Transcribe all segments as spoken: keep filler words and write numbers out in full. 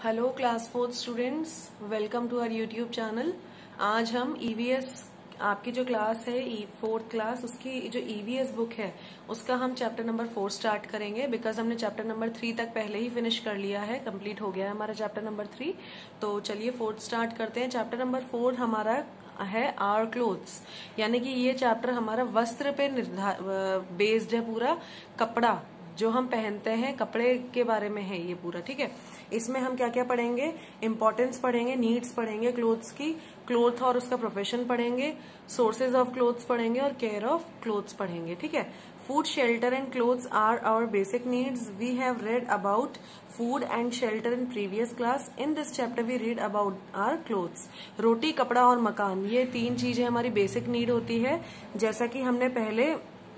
Hello class fourth students, welcome to our YouTube channel. आज हम EVS आपकी जो क्लास है ई फोर्थ क्लास, उसकी जो ईवीएस बुक है उसका हम चैप्टर नंबर फोर स्टार्ट करेंगे। बिकॉज हमने चैप्टर नंबर थ्री तक पहले ही फिनिश कर लिया है, कंप्लीट हो गया है हमारा चैप्टर नंबर थ्री। तो चलिए फोर्थ स्टार्ट करते हैं। चैप्टर नंबर फोर हमारा है आवर क्लोथ्स, यानी कि ये चैप्टर हमारा वस्त्र पे बेस्ड है। पूरा कपड़ा जो हम पहनते हैं, कपड़े के बारे में है ये पूरा, ठीक है। इसमें हम क्या क्या पढ़ेंगे, इंपॉर्टेंस पढ़ेंगे, नीड्स पढ़ेंगे क्लोथ्स की, क्लोथ और उसका प्रोफेशन पढ़ेंगे, सोर्सेज ऑफ क्लोथ्स पढ़ेंगे और केयर ऑफ क्लोथ्स पढ़ेंगे, ठीक है। Food, shelter and clothes are our basic needs. We have read about food and shelter in previous class. In this chapter we read about our clothes. रोटी, कपड़ा और मकान, ये तीन चीजें हमारी बेसिक नीड होती है। जैसा कि हमने पहले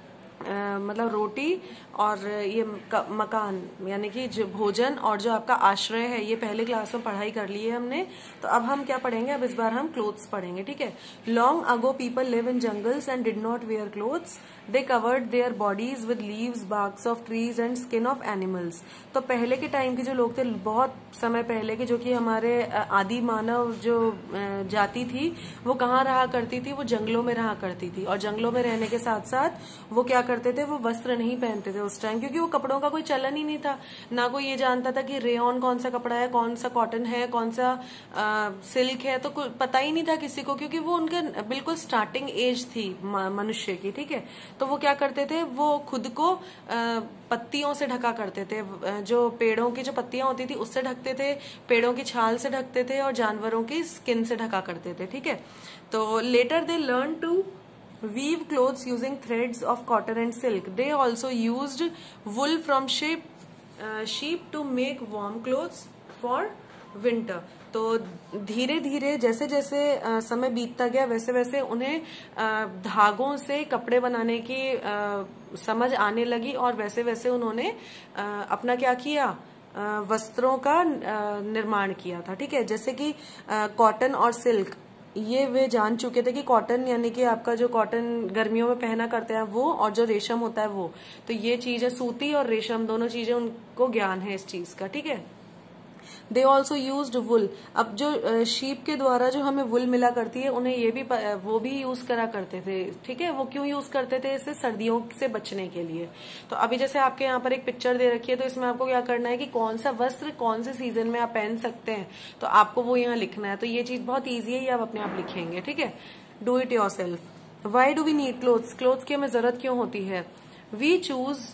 Uh, मतलब रोटी और ये मकान यानी कि जो भोजन और जो आपका आश्रय है, ये पहले क्लास में पढ़ाई कर ली है हमने। तो अब हम क्या पढ़ेंगे, अब इस बार हम क्लोथ्स पढ़ेंगे, ठीक है। Long ago people live in jungles and did not wear clothes. They covered their bodies with leaves, barks of trees and skin of animals. तो पहले के टाइम के जो लोग थे, बहुत समय पहले के, जो कि हमारे आदि मानव जो जाति थी, वो कहाँ रहा करती थी, वो जंगलों में रहा करती थी। और जंगलों में रहने के साथ साथ वो क्या करते थे, वो वस्त्र नहीं पहनते थे उस टाइम, क्योंकि वो कपड़ों का कोई चलन ही नहीं था। ना कोई ये जानता था कि रेयॉन कौन सा कपड़ा है, कौन सा कॉटन है, कौन सा आ, सिल्क है, तो पता ही नहीं था किसी को, क्योंकि वो उनके बिल्कुल स्टार्टिंग एज थी मनुष्य की, ठीक है। तो वो क्या करते थे, वो खुद को आ, पत्तियों से ढका करते थे। जो पेड़ों की जो पत्तियां होती थी उससे ढकते थे, पेड़ों की छाल से ढकते थे और जानवरों की स्किन से ढका करते थे, ठीक है। तो later they learn to weave clothes using threads of cotton and silk. They also used wool from sheep uh, sheep to make warm clothes for winter. तो धीरे धीरे जैसे जैसे uh, समय बीतता गया, वैसे वैसे उन्हें uh, धागों से कपड़े बनाने की uh, समझ आने लगी, और वैसे वैसे उन्होंने uh, अपना क्या किया, uh, वस्त्रों का uh, निर्माण किया था, ठीक है। जैसे कि कॉटन uh, और सिल्क, ये वे जान चुके थे कि कॉटन यानी कि आपका जो कॉटन गर्मियों में पहना करते हैं वो, और जो रेशम होता है वो, तो ये चीज है, सूती और रेशम दोनों चीजें उनको ज्ञान है इस चीज का, ठीक है। They also used wool. अब जो शीप के द्वारा जो हमें वुल मिला करती है, उन्हें ये भी वो भी यूज करा करते थे, ठीक है। वो क्यों यूज करते थे, इसे सर्दियों से बचने के लिए। तो अभी जैसे आपके यहाँ पर एक पिक्चर दे रखी है, तो इसमें आपको क्या करना है कि कौन सा वस्त्र कौन से सीजन में आप पहन सकते हैं, तो आपको वो यहाँ लिखना है। तो ये चीज बहुत ईजी है, ये आप अपने आप लिखेंगे, ठीक है। Do it yourself. Why do we need clothes, clothes की हमें जरूरत क्यों होती है। We choose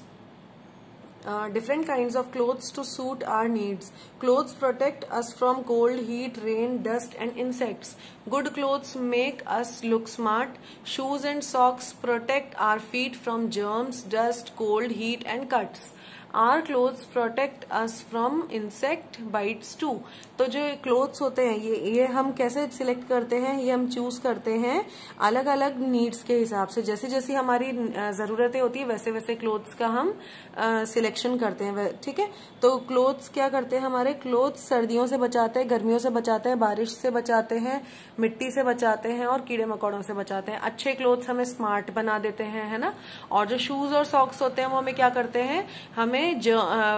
Uh, different kinds of clothes to suit our needs. Clothes protect us from cold, heat, rain, dust and insects. Good clothes make us look smart. Shoes and socks protect our feet from germs, dust, cold, heat and cuts. Our clothes protect us from insect bites too. तो जो clothes होते हैं, ये ये हम कैसे select करते हैं, ये हम चूज करते हैं अलग अलग नीड्स के हिसाब से। जैसे जैसी हमारी जरूरतें होती है, वैसे वैसे क्लोथ्स का हम सिलेक्शन करते हैं, ठीक है। तो क्लोथ्स क्या करते हैं, हमारे क्लोथ्स सर्दियों से बचाते हैं, गर्मियों से बचाते हैं, बारिश से बचाते हैं, मिट्टी से बचाते हैं और कीड़े मकोड़ों से बचाते हैं। अच्छे क्लोथ्स हमें स्मार्ट बना देते हैं, है ना। और जो शूज और सॉक्स होते हैं, वो हमें क्या करते हैं, हमें जो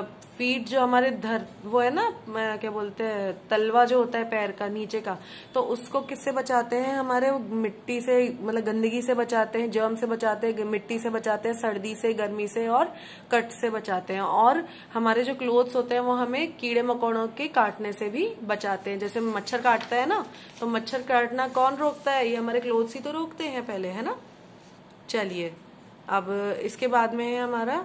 फीट जो हमारे धर वो है ना, क्या बोलते हैं, तलवा जो होता है पैर का नीचे का, तो उसको किससे बचाते हैं, हमारे मिट्टी से, मतलब गंदगी से बचाते हैं, जर्म से बचाते हैं, मिट्टी से बचाते हैं, सर्दी से, गर्मी से और कट से बचाते हैं। और हमारे जो क्लोथ्स होते हैं वो हमें कीड़े मकोड़ों के काटने से भी बचाते हैं। जैसे मच्छर काटता है ना, तो मच्छर काटना कौन रोकता है, ये हमारे क्लोथ्स ही तो रोकते हैं पहले, है ना। चलिए अब इसके बाद में है हमारा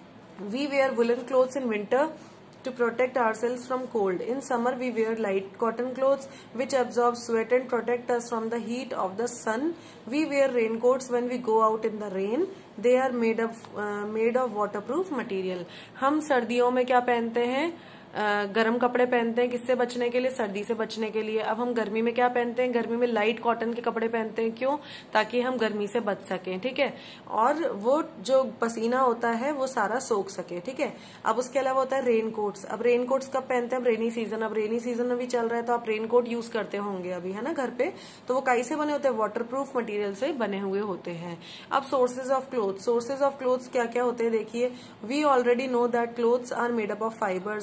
We wear woolen clothes in winter to protect ourselves from cold. In summer, we wear light cotton clothes which absorb sweat and protect us from the heat of the sun. We wear raincoats when we go out in the rain. They are made of uh, made of waterproof material. हम सर्दियों में क्या पहनते हैं, गर्म कपड़े पहनते हैं, किससे बचने के लिए, सर्दी से बचने के लिए। अब हम गर्मी में क्या पहनते हैं, गर्मी में लाइट कॉटन के कपड़े पहनते हैं, क्यों, ताकि हम गर्मी से बच सकें, ठीक है। और वो जो पसीना होता है वो सारा सोख सके, ठीक है। अब उसके अलावा होता है रेन कोट्स। अब रेन कोट्स कब पहनते हैं, अब रेनी सीजन, अब रेनी सीजन अभी चल रहा है, तो आप रेन कोट यूज करते होंगे अभी, है ना, घर पे। तो वो काई से बने होते हैं, वाटरप्रूफ मटेरियल से बने हुए होते हैं। अब sources of clothes, sources of clothes क्या क्या होते हैं देखिए। We already know that clothes are made up of fibres.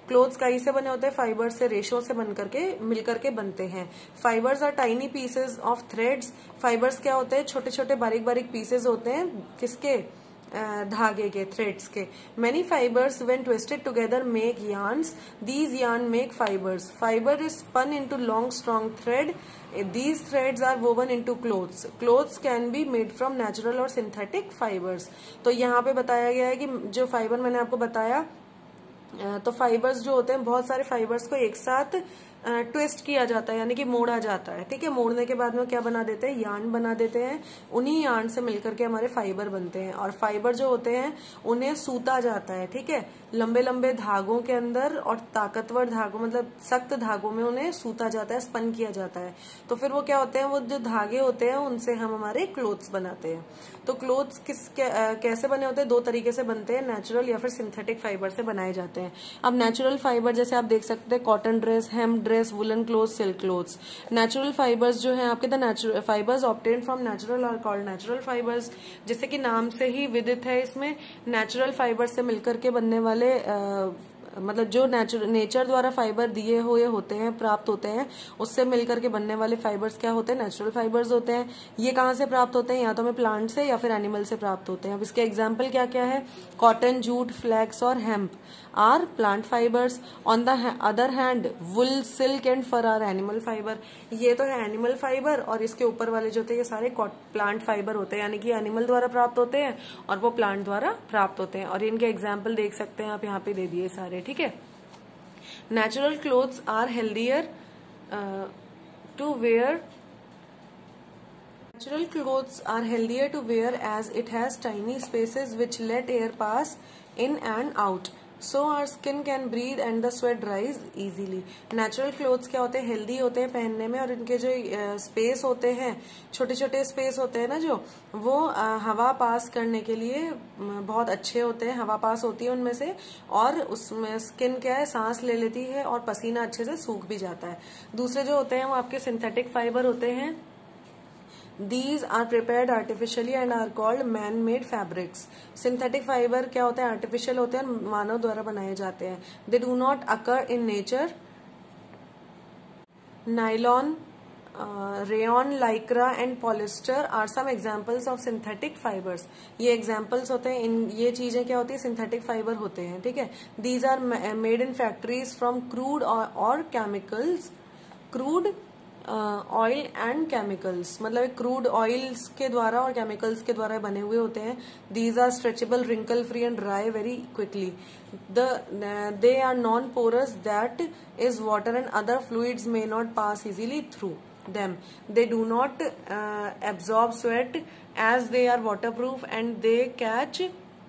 Clothes कई से बने होते हैं, फाइबर से, रेशो से बन करके मिलकर के बनते हैं। Fibres are tiny pieces of threads. Fibres क्या होते हैं? छोटे छोटे बारीक बारीक पीसेज होते हैं, किसके? धागे के, थ्रेड्स के। Many fibres when twisted together make yarns, these yarn make fibres. Fibre is spun into long strong thread, these threads are woven into clothes. Clothes can be made from natural और synthetic fibers. तो यहाँ पे बताया गया है कि जो fibre मैंने आपको बताया, तो फाइबर्स जो होते हैं, बहुत सारे फाइबर्स को एक साथ ट्विस्ट किया जाता है, यानी कि मोड़ा जाता है। ठीक है, मोड़ने के बाद में क्या बना देते हैं? यार्न बना देते हैं। उन्हीं यार्न से मिलकर के हमारे फाइबर बनते हैं। और फाइबर जो होते हैं उन्हें सूता जाता है। ठीक है, लंबे लंबे धागों के अंदर और ताकतवर धागों, मतलब सख्त धागों में उन्हें सूता जाता है, स्पन किया जाता है। तो फिर वो क्या होते हैं? वो जो धागे होते हैं उनसे हम हमारे क्लोथ्स बनाते हैं। तो क्लोथ्स किस कैसे बने होते हैं? दो तरीके से बनते हैं, नेचुरल या फिर सिंथेटिक फाइबर से बनाए जाते हैं। अब नेचुरल फाइबर जैसे आप देख सकते हैं, cotton dress, hemp dress, woollen cloth, silk clothes. Natural fibres जो है आपके, the natural fibres obtained from natural are called natural fibres. जैसे कि नाम से ही विदित है, इसमें नेचुरल फाइबर से मिलकर के बनने वाले आ, मतलब जो नेचर नेचर द्वारा फाइबर दिए हुए होते हैं, प्राप्त होते हैं, उससे मिलकर के बनने वाले फाइबर्स क्या होते हैं? नेचुरल फाइबर्स होते हैं। ये कहाँ से प्राप्त होते हैं? या तो हमें प्लांट से या फिर एनिमल से प्राप्त होते हैं। अब इसके एग्जाम्पल क्या क्या है? कॉटन, जूट, फ्लैक्स और hemp are plant fibres. On the other hand wool, silk and fur are animal fibre. ये तो है एनिमल फाइबर, और इसके ऊपर वाले जो होते हैं ये सारे प्लांट फाइबर होते हैं, यानी कि एनिमल द्वारा प्राप्त होते हैं और वो प्लांट द्वारा प्राप्त होते हैं। और इनके एग्जाम्पल देख सकते हैं आप, यहाँ पे दे दिए सारे। ठीक है, natural clothes are healthier to wear Natural clothes are healthier to wear as it has tiny spaces which let air pass in and out. So our skin can breathe and the sweat dries easily. Natural clothes क्या होते हैं? Healthy होते हैं पहनने में, और इनके जो स्पेस uh, होते हैं, छोटे छोटे स्पेस होते हैं ना, जो वो uh, हवा पास करने के लिए बहुत अच्छे होते हैं। हवा पास होती है उनमें से, और उसमें स्किन क्या है? सांस ले लेती है और पसीना अच्छे से सूख भी जाता है। दूसरे जो होते हैं वो आपके सिंथेटिक फाइबर होते हैं। These are prepared artificially and are called man-made fabrics. Synthetic fiber क्या होते हैं? आर्टिफिशियल होते हैं, मानव द्वारा बनाए जाते हैं। They do not occur in nature. Nylon, uh, rayon, lycra and polyester are some examples of synthetic fibers. ये examples होते हैं, इन ये चीजें क्या होती है? synthetic fiber होते हैं। ठीक है, These are made in factories from crude or, or chemicals. Crude oil and chemicals, मतलब क्रूड ऑयल्स के द्वारा और केमिकल्स के द्वारा बने हुए होते हैं। These are stretchable, wrinkle free and dry very quickly. The they are non porous, that is water and other fluids may not pass easily through them. They do not uh, absorb sweat as they are waterproof and they catch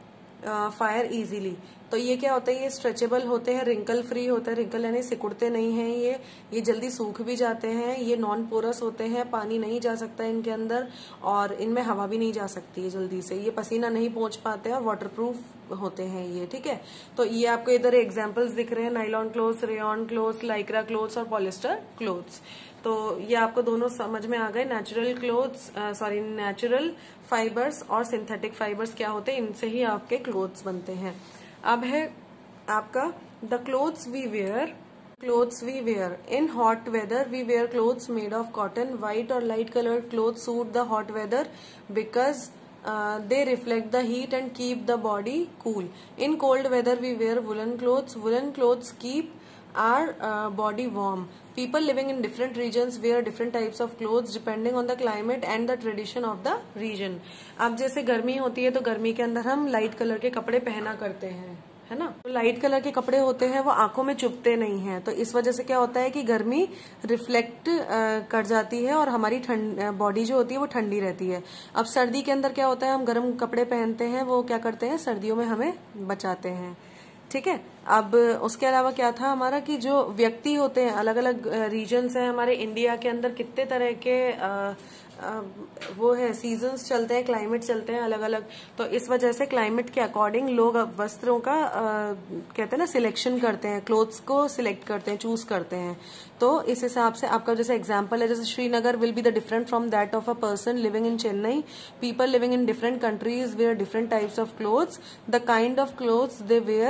uh, fire easily. तो ये क्या होता है? ये stretchable होते हैं, wrinkle free होते हैं। रिंकल यानी सिकुड़ते नहीं हैं, ये ये जल्दी सूख भी जाते हैं। ये नॉन पोरस होते हैं, पानी नहीं जा सकता है इनके अंदर, और इनमें हवा भी नहीं जा सकती है जल्दी से। ये पसीना नहीं पहुंच पाते हैं और वाटरप्रूफ होते हैं ये। ठीक है, तो ये आपको इधर एग्जाम्पल्स दिख रहे हैं, nylon clothes, rayon clothes, lycra clothes और पॉलिस्टर क्लोथ्स। तो ये आपको दोनों समझ में आ गए। Natural clothes, sorry natural fibres और सिंथेटिक फाइबर्स क्या होते हैं, इनसे ही आपके क्लोथ्स बनते हैं। अब है आपका the clothes we wear. Clothes we wear in hot weather, we wear clothes made of cotton. White और light coloured clothes suit the hot weather because they reflect the heat and keep the body cool. In cold weather we wear woolen clothes. Woolen clothes keep our uh, body warm. People living in different regions wear different types of clothes depending on the climate and the tradition of the region. अब जैसे गर्मी होती है तो गर्मी के अंदर हम लाइट कलर के कपड़े पहना करते हैं, है ना। तो लाइट कलर के कपड़े होते हैं वो आंखों में चुभते नहीं हैं, तो इस वजह से क्या होता है कि गर्मी रिफ्लेक्ट कर जाती है और हमारी ठंड बॉडी जो होती है वो ठंडी रहती है। अब सर्दी के अंदर क्या होता है, हम गर्म कपड़े पहनते हैं, वो क्या करते हैं, सर्दियों में हमें बचाते हैं। ठीक है, अब उसके अलावा क्या था हमारा कि जो व्यक्ति होते हैं, अलग अलग रीजन्स हैं हमारे इंडिया के अंदर, कितने तरह के आ, आ, वो है सीजन्स चलते हैं, क्लाइमेट चलते हैं अलग अलग। तो इस वजह से क्लाइमेट के अकॉर्डिंग लोग वस्त्रों का आ, कहते हैं ना सिलेक्शन करते हैं, क्लोथ्स को सिलेक्ट करते हैं, चूज करते हैं। तो इस हिसाब से आपका जैसे एग्जांपल है, जैसे Srinagar will be the different from that of a person living in Chennai. People living in different countries wear different types of clothes. The kind of clothes they wear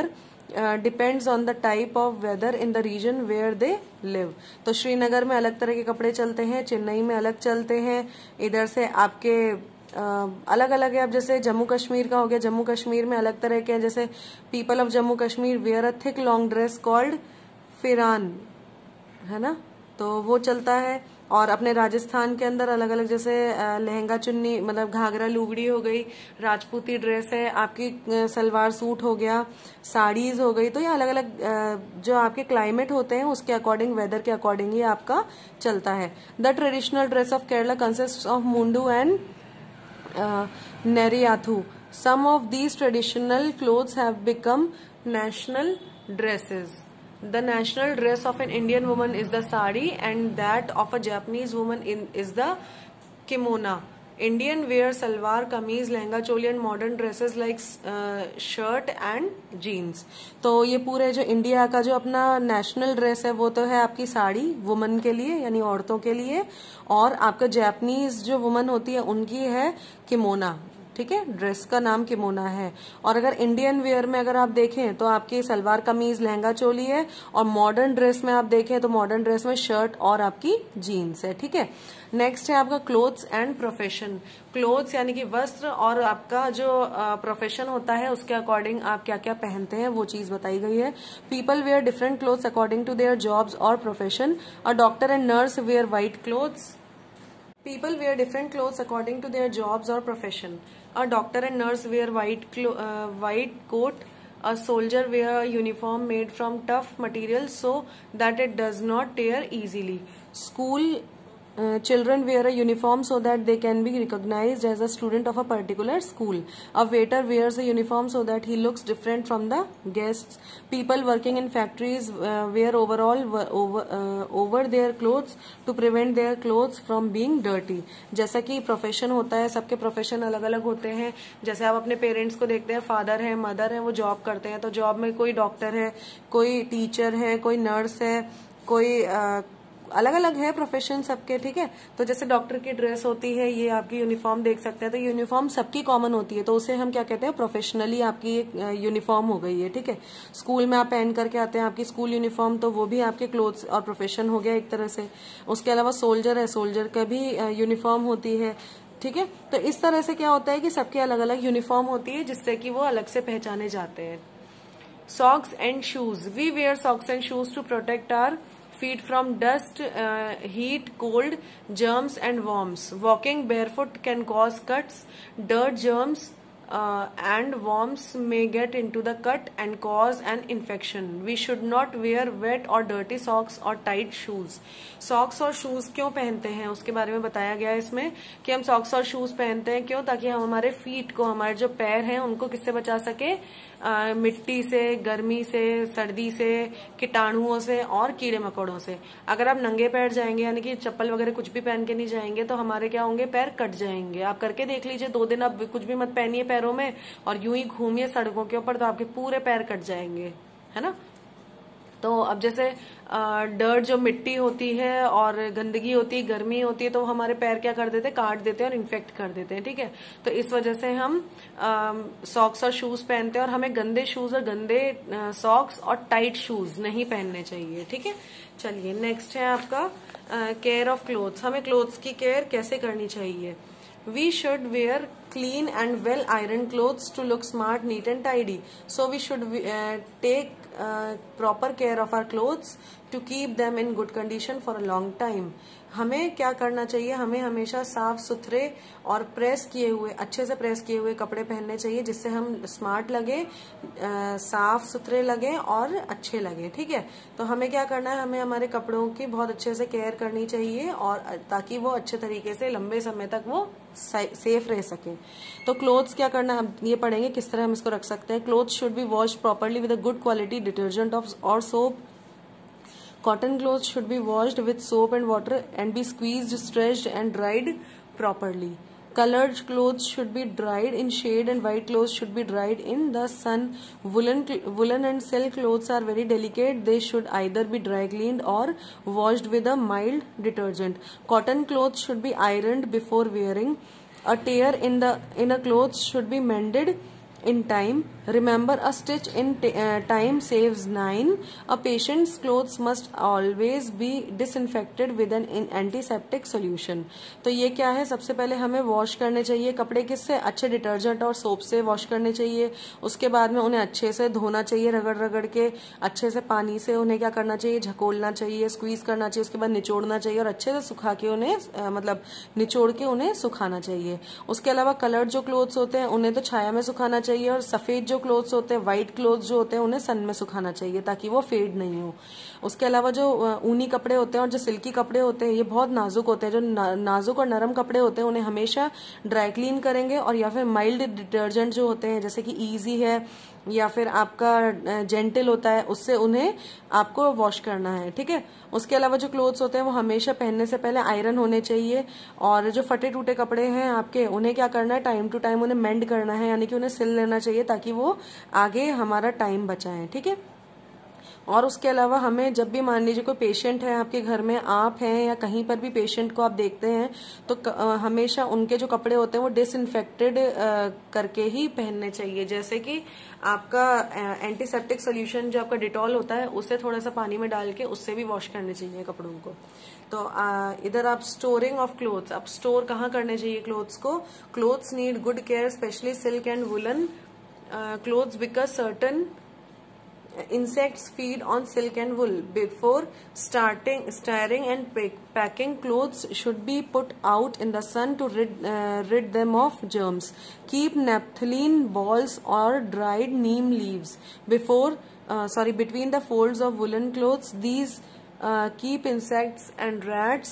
depends on the type of weather in the region where they live. तो श्रीनगर में अलग तरह के कपड़े चलते हैं, चेन्नई में अलग चलते हैं, इधर से आपके अलग अलग है। अब जैसे जम्मू कश्मीर का हो गया, जम्मू कश्मीर में अलग तरह के हैं, जैसे people of Jammu Kashmir wear a thick long dress called pheran, है ना, तो वो चलता है। और अपने राजस्थान के अंदर अलग अलग, जैसे लहंगा चुन्नी मतलब घाघरा लुगड़ी हो गई, राजपूती ड्रेस है, आपकी सलवार सूट हो गया, साड़ीज हो गई। तो ये अलग अलग जो आपके क्लाइमेट होते हैं उसके अकॉर्डिंग, वेदर के अकॉर्डिंग ही आपका चलता है। The traditional dress of Kerala consist of mundu and neriyathu. Some of these traditional clothes have become national dresses. The national dress of an Indian woman is the sari and that of a Japanese woman in, is the kimono. Indian wear salwar, kameez, lehenga, choli and modern dresses like uh, shirt and jeans. तो ये पूरे जो India का जो अपना national dress है वो तो है आपकी साड़ी वुमन के लिए यानी औरतों के लिए, और आपका जापानीज जो वुमन होती है उनकी है किमोना, ठीक है, ड्रेस का नाम किमोना है। और अगर इंडियन वेयर में अगर आप देखें तो आपकी सलवार कमीज लहंगा चोली है, और मॉडर्न ड्रेस में आप देखें तो मॉडर्न ड्रेस में शर्ट और आपकी जीन्स है, ठीक है। नेक्स्ट है आपका क्लोथ्स एंड प्रोफेशन। क्लोथ्स यानी कि वस्त्र, और आपका जो प्रोफेशन uh, होता है उसके अकॉर्डिंग आप क्या क्या पहनते हैं वो चीज बताई गई है। People wear different clothes according to their jobs और profession. A doctor and nurse wear white clothes. People wear different clothes according to their jobs or profession. A doctor and nurse wear white clo- uh, white coat. A soldier wear a uniform made from tough material so that it does not tear easily. School uh, children wear a uniform so that they can be recognized as a student of a particular school. A waiter wears a uniform so that he looks different from the guests. People working in factories uh, wear overall over uh, over their clothes to prevent their clothes from being dirty. जैसा कि profession होता है, सबके profession अलग अलग होते हैं। जैसे आप अपने पेरेंट्स को देखते हैं, फादर है, मदर है, वो जॉब करते हैं, तो जॉब में कोई डॉक्टर है, कोई टीचर है, कोई नर्स है, कोई आ, अलग अलग है प्रोफेशन सबके, ठीक है। तो जैसे डॉक्टर की ड्रेस होती है, ये आपकी यूनिफॉर्म देख सकते हैं, तो यूनिफॉर्म सबकी कॉमन होती है, तो उसे हम क्या कहते हैं, प्रोफेशनली आपकी एक यूनिफॉर्म हो गई है, ठीक है। स्कूल में आप पहन करके आते हैं आपकी स्कूल यूनिफॉर्म, तो वो भी आपके क्लोथ्स और प्रोफेशन हो गया एक तरह से। उसके अलावा सोल्जर है, सोल्जर का भी यूनिफॉर्म होती है, ठीक है। तो इस तरह से क्या होता है कि सबके अलग अलग यूनिफॉर्म होती है जिससे कि वो अलग से पहचाने जाते हैं। Socks and shoes. We wear socks and shoes to protect our feet from dust, uh, heat, cold, germs and worms. Walking barefoot can cause cuts. Dirt, germs uh, and worms may get into the cut and cause an infection. We should not wear wet or dirty socks or tight shoes. Socks और shoes क्यों पहनते हैं उसके बारे में बताया गया है इसमें, कि हम सॉक्स और शूज पहनते हैं क्यों, ताकि हम हमारे फीट को, हमारे जो पैर हैं उनको किससे बचा सके, आ, मिट्टी से, गर्मी से, सर्दी से, कीटाणुओं से और कीड़े मकोड़ों से। अगर आप नंगे पैर जाएंगे यानी कि चप्पल वगैरह कुछ भी पहन के नहीं जाएंगे तो हमारे क्या होंगे, पैर कट जाएंगे। आप करके देख लीजिए, दो दिन आप कुछ भी मत पहनिए पैरों में और यूं ही घूमिए सड़कों के ऊपर, तो आपके पूरे पैर कट जाएंगे, है ना। तो अब जैसे डर्ट जो मिट्टी होती है और गंदगी होती है, गर्मी होती है, तो हमारे पैर क्या कर देते हैं, काट देते हैं और इन्फेक्ट कर देते हैं, ठीक है। तो इस वजह से हम सॉक्स और शूज पहनते हैं, और हमें गंदे शूज और गंदे सॉक्स और टाइट शूज नहीं पहनने चाहिए, ठीक है। चलिए नेक्स्ट है आपका केयर ऑफ क्लोथ्स। हमें क्लोथ्स की केयर कैसे करनी चाहिए। We should wear clean and well ironed clothes to look smart, neat and tidy. So we should uh, take uh, proper care of our clothes to keep them in good condition for a long time. हमें क्या करना चाहिए, हमें हमेशा साफ सुथरे और press किए हुए, अच्छे से प्रेस किए हुए कपड़े पहनने चाहिए, जिससे हम स्मार्ट लगे, आ, साफ सुथरे लगे और अच्छे लगे, ठीक है। तो हमें क्या करना है, हमें हमारे कपड़ों की बहुत अच्छे से केयर करनी चाहिए, और ताकि वो अच्छे तरीके से लंबे समय तक वो सेफ रह सके। तो क्लोथ्स क्या करना है, ये पढ़ेंगे किस तरह हम इसको रख सकते हैं। Clothes should be washed properly with a good quality detergent of और soap. Cotton clothes should be washed with soap and water and be squeezed, stretched and dried properly. Colored clothes should be dried in shade and white clothes should be dried in the sun. Woolen, woolen and silk clothes are very delicate. They should either be dry cleaned or washed with a mild detergent. Cotton clothes should be ironed before wearing. A tear in the in a clothes should be mended in time. Remember a stitch in time saves nine. A patient's clothes must always be disinfected with an antiseptic solution. तो ये क्या है, सबसे पहले हमें wash करने चाहिए कपड़े किससे, अच्छे डिटर्जेंट और सोप से वॉश करने चाहिए. उसके बाद में उन्हें अच्छे से धोना चाहिए, रगड़ रगड़ के अच्छे से पानी से उन्हें क्या करना चाहिए, झकोलना चाहिए, स्क्वीज करना चाहिए. उसके बाद निचोड़ना चाहिए और अच्छे से सुखा के उन्हें आ, मतलब निचोड़ के उन्हें सुखाना चाहिए. उसके अलावा कलर्ड जो क्लोथ्स होते हैं उन्हें तो छाया में सुखाना चाहिए, और सफेद जो क्लोथ्स होते हैं, व्हाइट क्लोथ्स जो होते हैं, उन्हें सन में सुखाना चाहिए ताकि वो फेड नहीं हो. उसके अलावा जो ऊनी कपड़े होते हैं और जो सिल्की कपड़े होते हैं ये बहुत नाजुक होते हैं. जो ना, नाजुक और नरम कपड़े होते हैं उन्हें हमेशा ड्राई क्लीन करेंगे, और या फिर माइल्ड डिटर्जेंट जो होते हैं जैसे कि इजी है या फिर आपका जेंटल होता है, उससे उन्हें आपको वॉश करना है. ठीक है. उसके अलावा जो क्लोथ्स होते हैं वो हमेशा पहनने से पहले आयरन होने चाहिए. और जो फटे टूटे कपड़े हैं आपके, उन्हें क्या करना है, टाइम टू टाइम उन्हें मेंड करना है, यानी कि उन्हें सिल लेना चाहिए ताकि वो आगे हमारा टाइम बचाएं. ठीक है. और उसके अलावा हमें जब भी मान लीजिए कोई पेशेंट है आपके घर में, आप हैं या कहीं पर भी पेशेंट को आप देखते हैं, तो आ, हमेशा उनके जो कपड़े होते हैं वो डिसइंफेक्टेड करके ही पहनने चाहिए. जैसे कि आपका एंटीसेप्टिक सोल्यूशन जो आपका डिटॉल होता है उसे थोड़ा सा पानी में डाल के उससे भी वॉश करने चाहिए कपड़ों को. तो आ, इधर आप स्टोरिंग ऑफ क्लोथ्स, आप स्टोर कहाँ करने चाहिए क्लोथ्स को. Clothes need good care specially silk and woollen clothes because certain insects feed on silk and wool. Before starting starting and packing, clothes should be put out in the sun to rid uh, rid them of germs. Keep naphthalene balls or dried neem leaves before uh, sorry between the folds of woolen clothes. These uh, keep insects and rats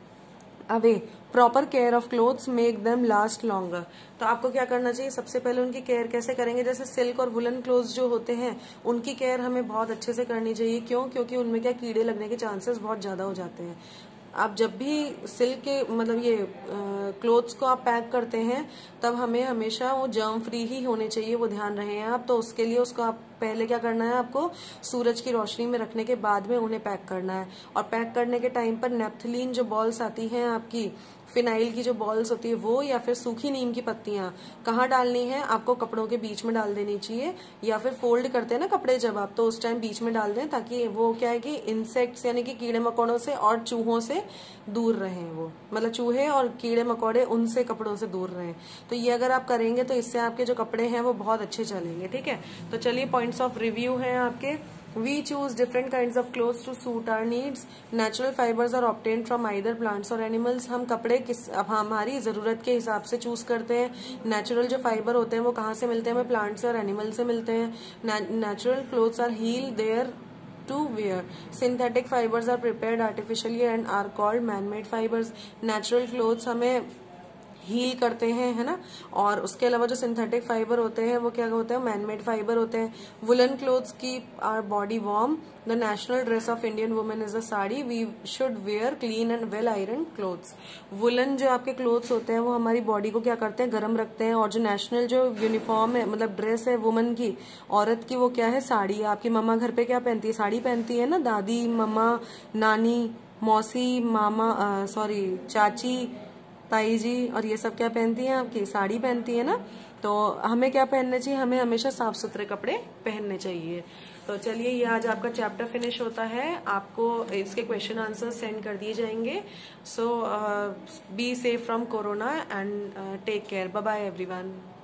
away. Proper care of clothes make them last longer. तो आपको क्या करना चाहिए, सबसे पहले उनकी care कैसे करेंगे, जैसे सिल्क और वुलन क्लोथ्स जो होते हैं उनकी केयर हमें बहुत अच्छे से करनी चाहिए. क्यों, क्योंकि उनमें क्या कीड़े लगने के चांसेस बहुत ज्यादा हो जाते हैं. आप जब भी सिल्क के मतलब ये क्लोथ्स को आप पैक करते हैं तब हमें हमेशा वो जर्म फ्री ही होने चाहिए, वो ध्यान रहे हैं आप. तो उसके लिए उसको आप पहले क्या करना है, आपको सूरज की रोशनी में रखने के बाद में उन्हें पैक करना है. और पैक करने के टाइम पर नेप्थलीन जो बॉल्स आती हैं आपकी, फिनाइल की जो बॉल्स होती है वो, या फिर सूखी नीम की पत्तियां कहाँ डालनी है, आपको कपड़ों के बीच में डाल देनी चाहिए, या फिर फोल्ड करते हैं ना कपड़े जब आप, तो उस टाइम बीच में डाल दें ताकि वो क्या है कि इंसेक्ट्स यानी कि कीड़े मकोड़ों से और चूहों से दूर रहें. वो मतलब चूहे और कीड़े मकोड़े उनसे कपड़ों से दूर रहें. तो ये अगर आप करेंगे तो इससे आपके जो कपड़े हैं वो बहुत अच्छे चलेंगे. ठीक है. तो चलिए पॉइंट्स ऑफ रिव्यू हैं आपके. We choose different kinds of clothes to suit our needs. Natural fibers are obtained from either plants or animals. हम कपड़े किस अब हमारी जरूरत के हिसाब से चूज करते हैं. नेचुरल जो फाइबर होते हैं वो कहाँ से मिलते हैं, हमें प्लांट से और एनिमल से मिलते हैं. Natural clothes are healthier to wear. Synthetic fibers are prepared artificially and are called man-made fibers. Natural clothes हमें हील करते हैं, है ना. और उसके अलावा जो सिंथेटिक फाइबर होते हैं वो क्या होते हैं, मैनमेड फाइबर होते हैं. Woollen clothes keep our body warm. The national dress of Indian women is a sari. We should wear clean and well iron clothes. Woollen जो आपके क्लोथ्स होते हैं वो हमारी बॉडी को क्या करते हैं, गर्म रखते हैं. और जो नेशनल जो यूनिफॉर्म है मतलब ड्रेस है वुमन की, औरत की, वो क्या है, साड़ी. आपकी मम्मा घर पे क्या पहनती है, साड़ी पहनती है ना. दादी, मम्मा, नानी, मौसी, मामा, सॉरी चाची, ताई जी, और ये सब क्या पहनती हैं आपकी, साड़ी पहनती है ना. तो हमें क्या पहनना चाहिए, हमें हमेशा साफ सुथरे कपड़े पहनने चाहिए. तो चलिए ये आज आपका चैप्टर फिनिश होता है. आपको इसके क्वेश्चन आंसर सेंड कर दिए जाएंगे. So be safe from corona and take care. Bye bye everyone.